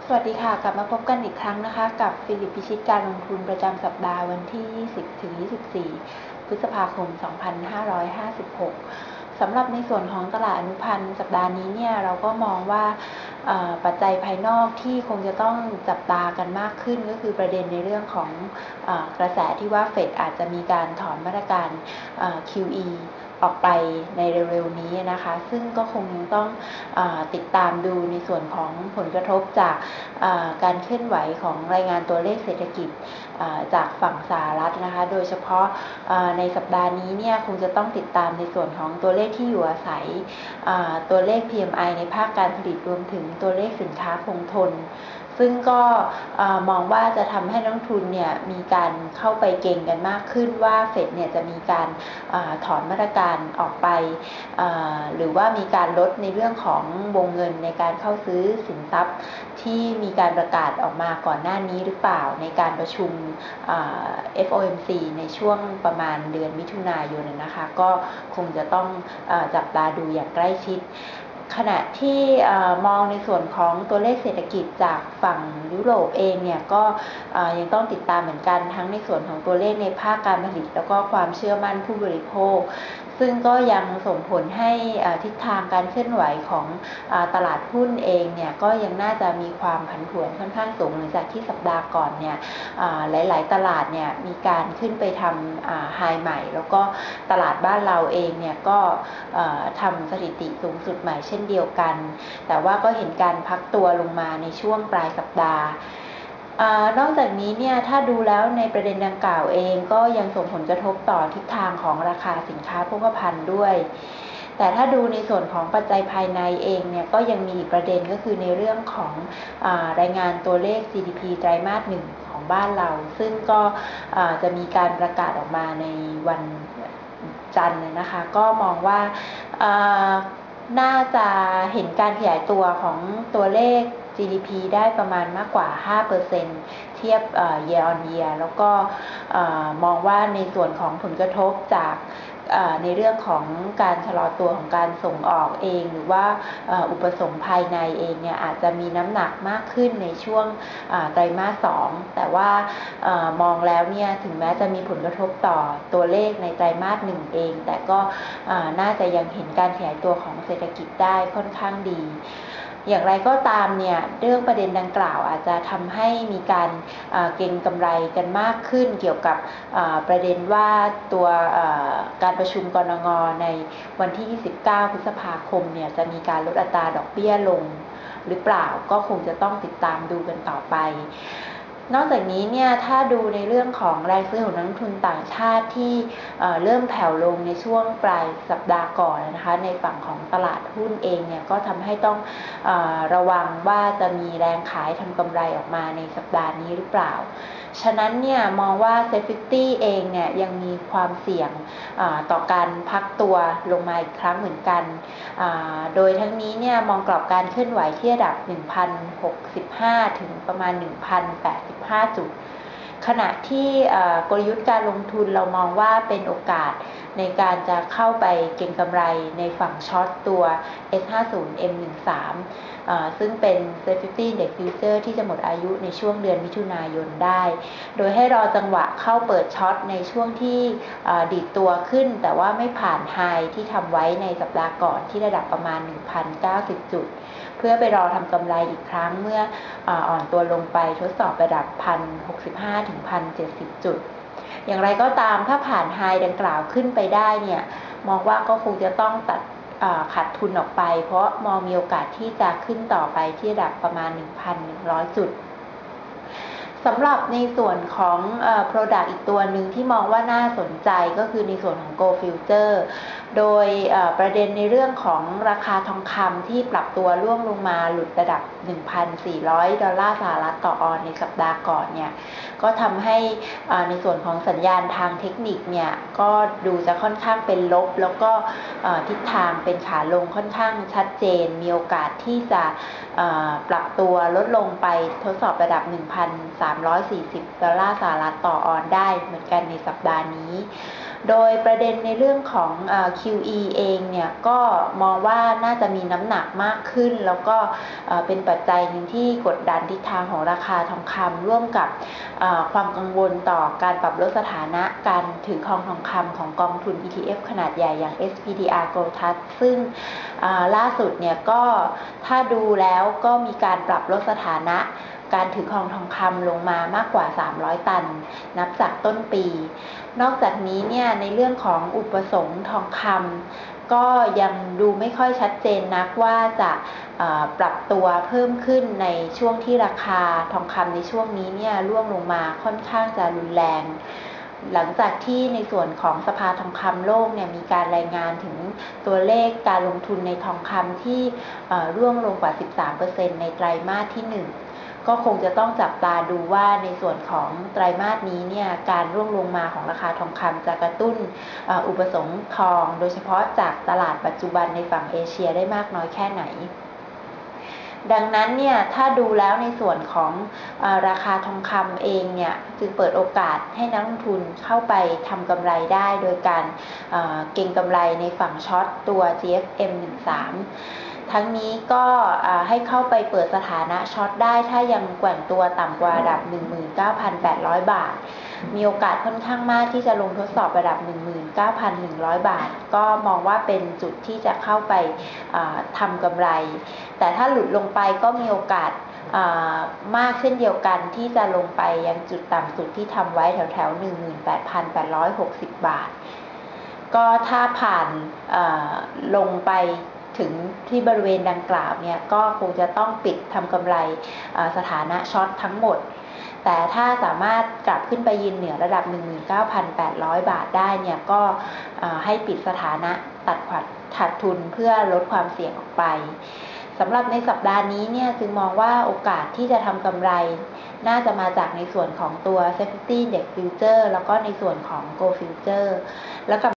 สวัสดีค่ะกลับมาพบกันอีกครั้งนะคะกับฟิลิปพิชิตการลงทุนประจำสัปดาห์วันที่ 20 ถึง 24 พฤษภาคม 2556 สำหรับในส่วนของตลาดอนุพันธ์สัปดาห์นี้เนี่ยเราก็มองว่าปัจจัยภายนอกที่คงจะต้องจับตากันมากขึ้นก็คือประเด็นในเรื่องของกระแสที่ว่าเฟดอาจจะมีการถอนมาตรการ QE ออกไปในเร็วๆนี้นะคะซึ่งก็คงต้องติดตามดูในส่วนของผลกระทบจากการเคลื่อนไหวของรายงานตัวเลขเศรษฐกิจจากฝั่งสหรัฐนะคะโดยเฉพาะในสัปดาห์นี้เนี่ยคงจะต้องติดตามในส่วนของตัวเลขที่อยู่อาศัยตัวเลข PMI ในภาคการผลิตรวมถึงตัวเลขสินค้าคงทนซึ่งก็มองว่าจะทำให้นักลงทุนเนี่ยมีการเข้าไปเก็งกันมากขึ้นว่าเฟดเนี่ยจะมีการถอนมาตรการออกไปหรือว่ามีการลดในเรื่องของวงเงินในการเข้าซื้อสินทรัพย์ที่มีการประกาศออกมาก่อนหน้านี้หรือเปล่าในการประชุมFOMC ในช่วงประมาณเดือนมิถุนายนนะคะก็คงจะต้องจับตาดูอย่างใกล้ชิดขณะที่มองในส่วนของตัวเลขเศรษฐกิจจากฝั่งยุโรปเองเนี่ยก็ยังต้องติดตามเหมือนกันทั้งในส่วนของตัวเลขในภาคการผลิตแล้วก็ความเชื่อมั่นผู้บริโภคซึ่งก็ยังส่งผลให้ทิศทางการเคลื่อนไหวของตลาดหุ้นเองเนี่ยก็ยังน่าจะมีความผันผวนค่อนข้างสูงหลังจากที่สัปดาห์ก่อนเนี่ยหลายๆตลาดเนี่ยมีการขึ้นไปทำไฮใหม่แล้วก็ตลาดบ้านเราเองเนี่ยก็ทำสถิติสูงสุดใหม่เช่นเดียวกันแต่ว่าก็เห็นการพักตัวลงมาในช่วงปลายสัปดาห์นอกจากนี้เนี่ยถ้าดูแล้วในประเด็นดังกล่าวเองก็ยังส่งผลกระทบต่อทิศทางของราคาสินค้าโภคภัณฑ์ด้วยแต่ถ้าดูในส่วนของปัจจัยภายในเองเนี่ยก็ยังมีอีกประเด็นก็คือในเรื่องของรายงานตัวเลข GDP ไตรมาส 1ของบ้านเราซึ่งก็จะมีการประกาศออกมาในวันจันทร์นะคะก็มองว่าน่าจะเห็นการขยายตัวของตัวเลข GDP ได้ประมาณมากกว่า 5% เทียบyear on year แล้วก็มองว่าในส่วนของผลกระทบจากในเรื่องของการชะลอตัวของการส่งออกเองหรือว่าอุปสงค์ภายในเองเนี่ยอาจจะมีน้ำหนักมากขึ้นในช่วงไตรมาส 2แต่ว่ามองแล้วเนี่ยถึงแม้จะมีผลกระทบต่อตัวเลขในไตรมาส 1เองแต่ก็น่าจะยังเห็นการขยายตัวของเศรษฐกิจได้ค่อนข้างดีอย่างไรก็ตามเนี่ยเรื่องประเด็นดังกล่าวอาจจะทำให้มีการเก็งกำไรกันมากขึ้นเกี่ยวกับประเด็นว่าตัวการประชุมกนง.ในวันที่ 29 พฤษภาคมเนี่ยจะมีการลดอัตราดอกเบี้ยลงหรือเปล่าก็คงจะต้องติดตามดูกันต่อไปนอกจากนี้เนี่ยถ้าดูในเรื่องของแรงซื้อของนักลงทุนต่างชาติที่เริ่มแผ่วลงในช่วงปลายสัปดาห์ก่อนนะคะในฝั่งของตลาดหุ้นเองเนี่ยก็ทำให้ต้องระวังว่าจะมีแรงขายทำกำไรออกมาในสัปดาห์นี้หรือเปล่าฉะนั้นเนี่ยมองว่า Safety เองเนี่ยยังมีความเสี่ยงต่อการพักตัวลงมาอีกครั้งเหมือนกันโดยทั้งนี้เนี่ยมองกรอบการเคลื่อนไหวที่ระดับ 1,065 ถึงประมาณ 1,085 จุดขณะที่กลยุทธ์การลงทุนเรามองว่าเป็นโอกาสในการจะเข้าไปเก็งกำไรในฝั่งช็อตตัว S50 M13 ซึ่งเป็น Safety Index Future ที่จะหมดอายุในช่วงเดือนมิถุนายนได้โดยให้รอจังหวะเข้าเปิดช็อตในช่วงที่ดีดตัวขึ้นแต่ว่าไม่ผ่านไฮที่ทำไว้ในสัปดาห์ก่อนที่ระดับประมาณ 1,090 จุดเพื่อไปรอทำกำไรอีกครั้งเมื่ออ่อนตัวลงไปทดสอบระดับ 1,065 ถึง 1,070 จุดอย่างไรก็ตามถ้าผ่านไฮดังกล่าวขึ้นไปได้เนี่ยมองว่าก็คงจะต้องตัดขาดทุนออกไปเพราะมองมีโอกาสที่จะขึ้นต่อไปที่ระดับประมาณ 1,100 จุดสำหรับในส่วนของProduct อีกตัวหนึ่งที่มองว่าน่าสนใจก็คือในส่วนของ Gold Future โดยประเด็นในเรื่องของราคาทองคำที่ปรับตัวร่วงลงมาหลุดระดับ 1,400 ดอลลาร์สหรัฐต่อออนซ์ในสัปดาห์ก่อนเนี่ยก็ทำให้ในส่วนของสัญญาณทางเทคนิคเนี่ยก็ดูจะค่อนข้างเป็นลบแล้วก็ทิศทางเป็นขาลงค่อนข้างชัดเจนมีโอกาสที่จะปรับตัวลดลงไปทดสอบระดับ 1,340 ดอลลาร์สหรัฐต่อออนซ์ได้เหมือนกันในสัปดาห์นี้โดยประเด็นในเรื่องของQE เองเนี่ยก็มองว่าน่าจะมีน้ำหนักมากขึ้นแล้วก็เป็นปัจจัยหนึ่งที่กดดันทิศทางของราคาทองคำร่วมกับความกังวลต่อการปรับลดสถานะการถือครองทองคำของกองทุน ETF ขนาดใหญ่อย่าง SPDR Gold Trust ซึ่งล่าสุดเนี่ยก็ถ้าดูแล้วก็มีการปรับลดสถานะการถือครองทองคำลงมามากกว่า300ตันนับจากต้นปีนอกจากนี้เนี่ยในเรื่องของอุปสงค์ทองคำก็ยังดูไม่ค่อยชัดเจนนักว่าจะปรับตัวเพิ่มขึ้นในช่วงที่ราคาทองคำในช่วงนี้เนี่ยร่วงลงมาค่อนข้างจะรุนแรงหลังจากที่ในส่วนของสภาทองคำโลกเนี่ยมีการรายงานถึงตัวเลขการลงทุนในทองคำที่ร่วงลงกว่า 13% ในไตรมาสที่ 1ก็คงจะต้องจับตาดูว่าในส่วนของไตรมาสนี้เนี่ยการร่วงลงมาของราคาทองคำจะกระตุ้นอุปสงค์ทองโดยเฉพาะจากตลาดปัจจุบันในฝั่งเอเชียได้มากน้อยแค่ไหนดังนั้นเนี่ยถ้าดูแล้วในส่วนของราคาทองคำเองเนี่ยจึงเปิดโอกาสให้นักลงทุนเข้าไปทำกำไรได้โดยการเก็งกำไรในฝั่งช็อตตัว GFM13ทั้งนี้ก็ให้เข้าไปเปิดสถานะช็อตได้ถ้ายังแกว่งตัวต่ำกว่าระดับ 19,800 บาทมีโอกาสค่อนข้างมากที่จะลงทดสอบระดับ 19,100 บาทก็มองว่าเป็นจุดที่จะเข้าไปทำกำไรแต่ถ้าหลุดลงไปก็มีโอกาสมากเช่นเดียวกันที่จะลงไปยังจุดต่ำสุดที่ทำไว้แถว 18,860 บาทก็ถ้าผ่านลงไปถึงที่บริเวณดังกล่าวเนี่ยก็คงจะต้องปิดทำกำไรสถานะช็อตทั้งหมดแต่ถ้าสามารถกลับขึ้นไปยืนเหนือระดับ 19,800 บาทได้เนี่ยก็ให้ปิดสถานะตัดขาดทุนเพื่อลดความเสี่ยงออกไปสำหรับในสัปดาห์นี้เนี่ยจึงมองว่าโอกาสที่จะทำกำไรน่าจะมาจากในส่วนของตัว Safety Index Future แล้วก็ในส่วนของ Gold Future แล้วกับ